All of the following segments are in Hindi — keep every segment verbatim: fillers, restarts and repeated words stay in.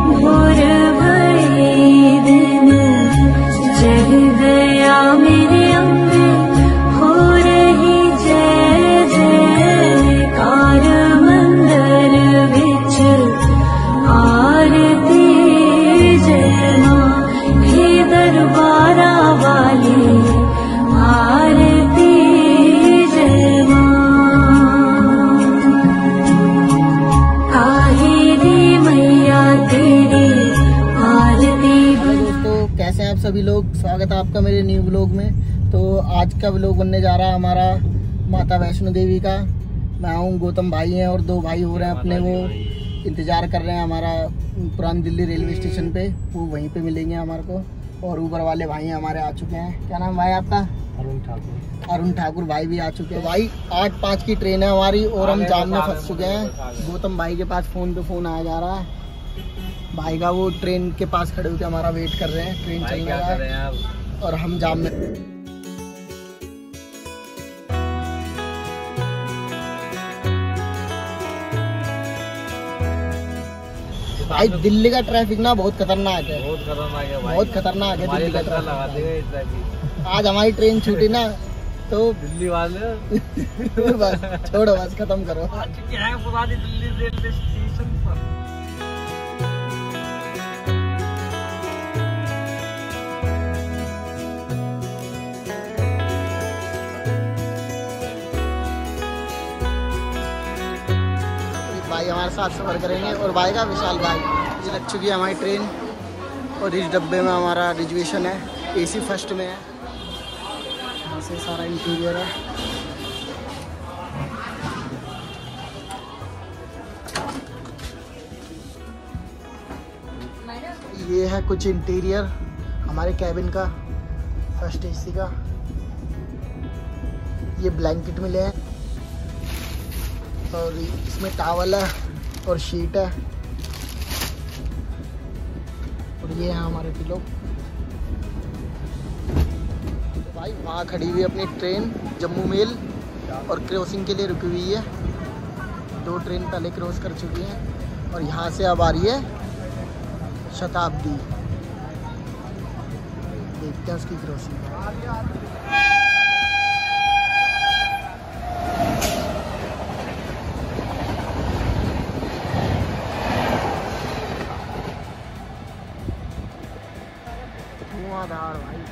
सभी लोग, स्वागत है आपका मेरे न्यू व्लॉग में। तो आज का व्लॉग बनने जा रहा है हमारा माता वैष्णो देवी का। मैं हूँ, गौतम भाई हैं और दो भाई हो रहे हैं अपने, वो इंतज़ार कर रहे हैं हमारा पुरानी दिल्ली रेलवे स्टेशन पे, वो वहीं पे मिलेंगे हमारे को। और ऊपर वाले भाई हमारे आ चुके हैं। क्या नाम भाई आपका? अरुण ठाकुर। अरुण ठाकुर भाई भी आ चुके हैं। भाई आठ पाँच की ट्रेन है हमारी और हम जाम में फंस चुके हैं। गौतम भाई के पास फ़ोन पे फ़ोन आया जा रहा है भाई का, वो ट्रेन के पास खड़े होकर हमारा वेट कर रहे हैं। ट्रेन चल रहा है और हम जाम में। भाई दिल्ली का ट्रैफिक ना बहुत खतरनाक है, बहुत खतरनाक है भाई, बहुत खतरनाक है दिल्ली का ट्रैफिक। लगा देगा ट्रैफिक। आज हमारी ट्रेन छूटी ना तो दिल्ली वाले बस छोड़ो, बस खत्म करो। क्या है पुरानी दिल्ली रेलवे स्टेशन पर। भाई हमारे साथ सफ़र करेंगे और भाई का विशाल भाई। ये लग चुकी है हमारी ट्रेन और इस डब्बे में हमारा रिजर्वेशन है, एसी फर्स्ट में है। यहाँ से सारा इंटीरियर है। ये है कुछ इंटीरियर हमारे कैबिन का, फर्स्ट एसी का। ये ब्लैंकेट मिले हैं और इसमें टावल है और शीट है। और ये है हमारे पिलो। तो भाई वहाँ खड़ी हुई अपनी ट्रेन जम्मू मेल और क्रॉसिंग के लिए रुकी हुई है। दो ट्रेन पहले क्रॉस कर चुकी हैं और यहाँ से अब आ रही है शताब्दी। देखते हैं उसकी क्रॉसिंग। भाई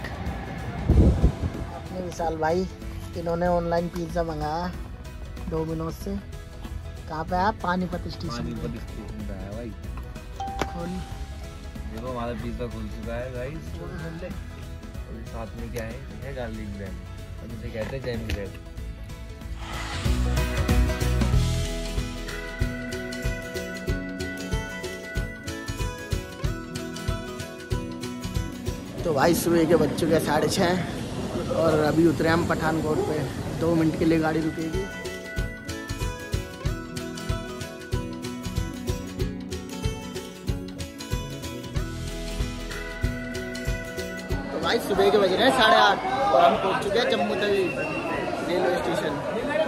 अपने विशाल भाई, इन्होंने ऑनलाइन पिज्ज़ा मंगाया डोमिनोज से। कहाँ पे है? पानीपत स्टेशन। पानीपत स्टेशन पे है भाई। खोल देखो हमारा पिज्ज़ा खुल चुका है गाइस। और साथ में क्या है? ये गार्लिक ब्रेड, हम इसे कहते हैं जैम ब्रेड। तो भाई सुबह के बज चुके हैं साढ़े छः और अभी उतरे हम पठानकोट पे। दो मिनट के लिए गाड़ी रुकेगी। तो भाई सुबह के बज रहे हैं साढ़े आठ और हम पहुंच चुके हैं जम्मू तवी रेलवे स्टेशन।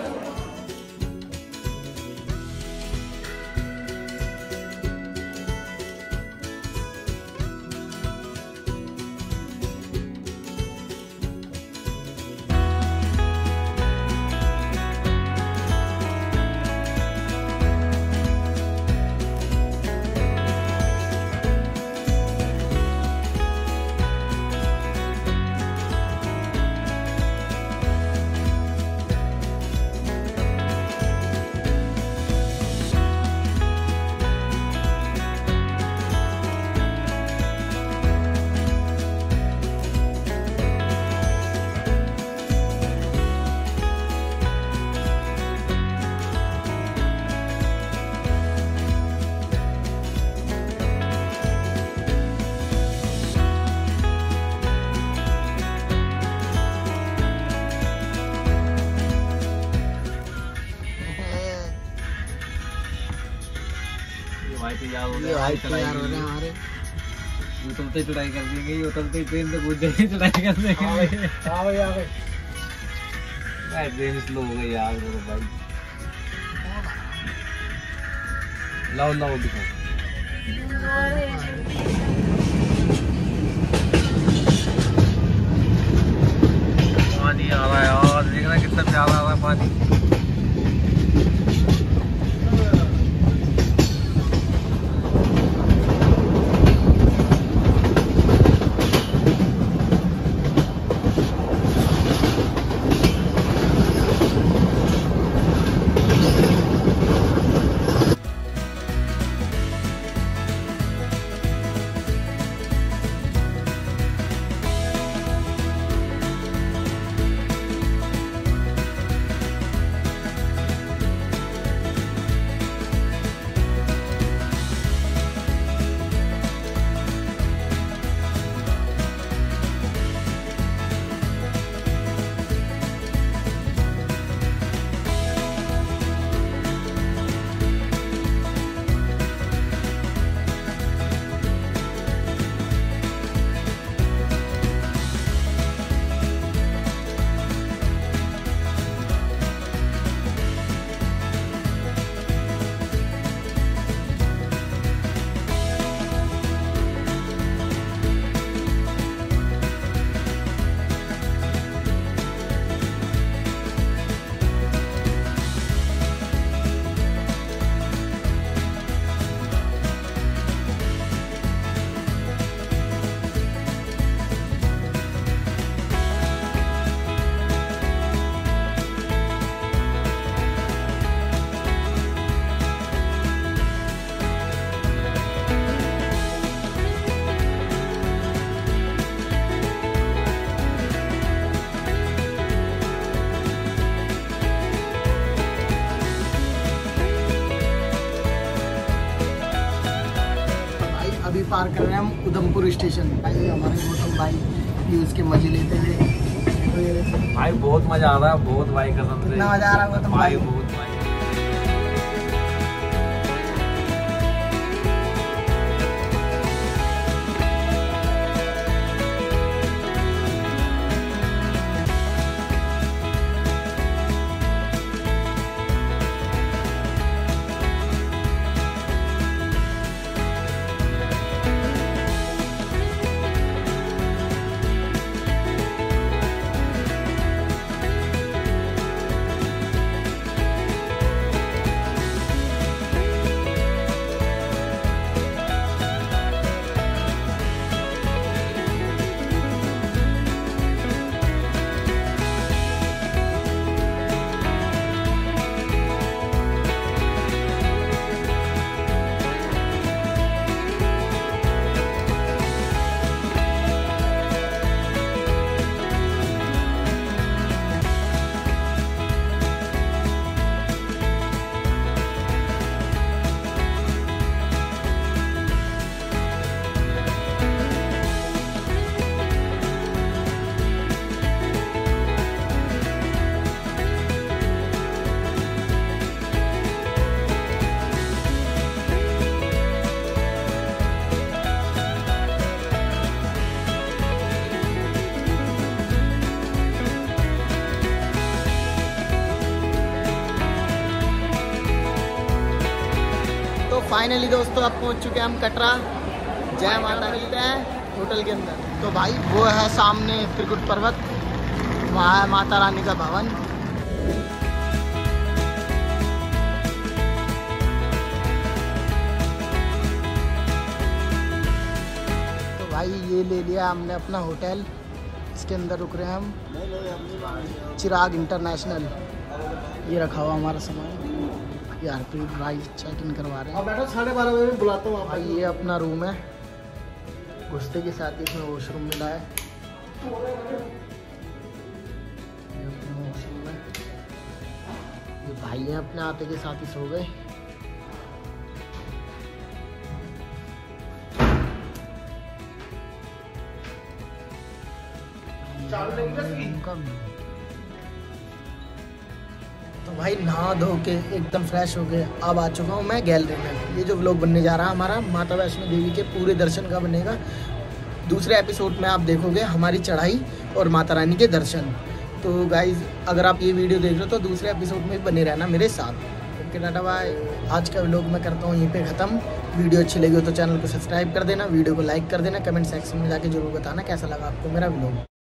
भाई तैयार हो ये भाई तैयार हो रहे हैं हमारे। उतरते चढ़ाई कर देंगे, उतरते ट्रेन से कूद जाएंगे, चढ़ाई कर देंगे। हाँ भाई हाँ भाई भाई ट्रेन स्लो हो गई यार मेरे भाई। लाओ लाओ दिखाओ। पानी आ रहा है यार, देखना कितना प्यारा आ रहा है पानी। अभी पार कर रहे हैं हम उधमपुर स्टेशन। भाई हमारे गौतम भाई व्यूज के मजे लेते हुए। भाई बहुत मजा आ रहा है, बहुत भाई कसम से। कितना मजा आ रहा है गौतम भाई? बहुत भाई। फाइनली दोस्तों अब पहुंच चुके हैं हम कटरा। जय माता मिलते हैं होटल के अंदर। तो भाई वो है सामने त्रिकुट पर्वत, वहाँ है माता रानी का भवन। तो भाई ये ले लिया हमने अपना होटल, इसके अंदर रुक रहे हैं हम, चिराग इंटरनेशनल। ये रखा हुआ हमारा सामान यार, प्रीत भाई चेक इन करवा रहे हैं। बैठो, साढ़े बारह बजे बुलाता हूँ भाई। ये अपना रूम है, घुसते के साथ ही इसमें वॉशरूम मिला है। ये अपना वॉशरूम है। ये भाई हैं अपने आते के साथ ही सो गए। तो भाई नहा धो के एकदम फ्रेश हो गए, अब आ चुका हूँ मैं गैलरी में। ये जो व्लॉग बनने जा रहा है हमारा माता वैष्णो देवी के पूरे दर्शन का बनेगा। दूसरे एपिसोड में आप देखोगे हमारी चढ़ाई और माता रानी के दर्शन। तो गाइज अगर आप ये वीडियो देख रहे हो तो दूसरे एपिसोड में बने रहना मेरे साथ। Okay tata bye. आज का व्लॉग मैं करता हूँ यहीं पे ख़त्म। वीडियो अच्छी लगी हो तो चैनल को सब्सक्राइब कर देना, वीडियो को लाइक कर देना, कमेंट सेक्शन में जाके जरूर बताना कैसा लगा आपको मेरा व्लॉग।